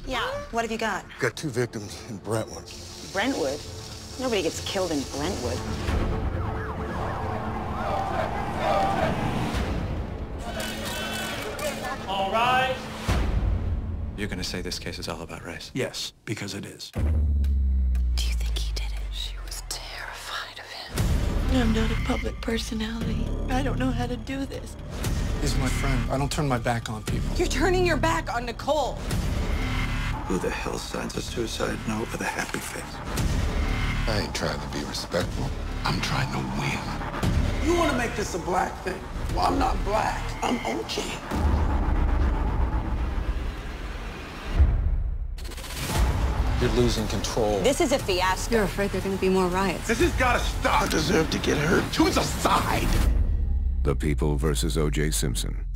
Yeah, what have you got? Got 2 victims in Brentwood. Brentwood? Nobody gets killed in Brentwood. All rise. You're gonna say this case is all about race? Yes, because it is. Do you think he did it? She was terrified of him. I'm not a public personality. I don't know how to do this. He's my friend. I don't turn my back on people. You're turning your back on Nicole. Who the hell signs a suicide note with a happy face? I ain't trying to be respectful. I'm trying to win. You want to make this a black thing? Well, I'm not black. I'm OG. You're losing control. This is a fiasco. You're afraid there are going to be more riots. This has got to stop. I deserve to get hurt. Choose a side. The People versus O.J. Simpson.